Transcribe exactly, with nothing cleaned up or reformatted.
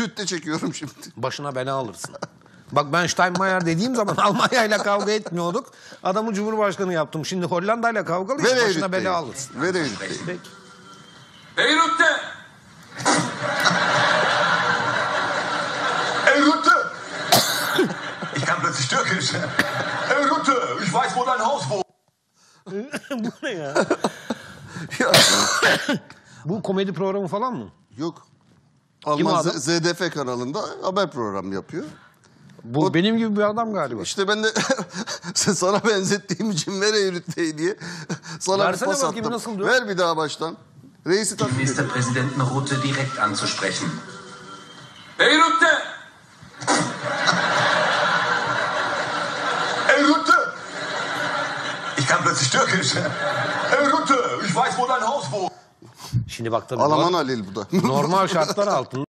Rütte çekiyorum şimdi. Başına bela alırsın. Bak ben Steinmeier dediğim zaman Almanya ile kavga etmiyorduk. Adamı Cumhurbaşkanı yaptım. Şimdi Hollanda ile kavgalıyız. Ver Başına Rütte'yi. bela alırsın. Ver Rütte'yi. Peki. Hey Rutte! Ey Rutte! Ich kann plötzlich Türkisch. Ey Rutte, ich weiß, wo dein Haus wohnt. Bu ne ya? Ya, Bu komedi programı falan mı? yok. Kim Alman adam? Z- ZDF kanalında haber programı yapıyor. Bu O- benim gibi bir adam galiba. İşte ben de sana benzettiğim için ver Rütte'yi diye sana Versene bir pas bakayım, attım. nasıl diyor? Ver bir daha baştan. Reisi takip ediyor. Ministerpräsidenten Rutte direkt anzusprechen. Hey Rutte! Ey Rutte! Ich kann plötzlich Türkisch. Ey Rutte, ich weiß, wo dein Haus wohnt. Şimdi bak tabii Alaman nor- Halil bu da. normal şartlar altında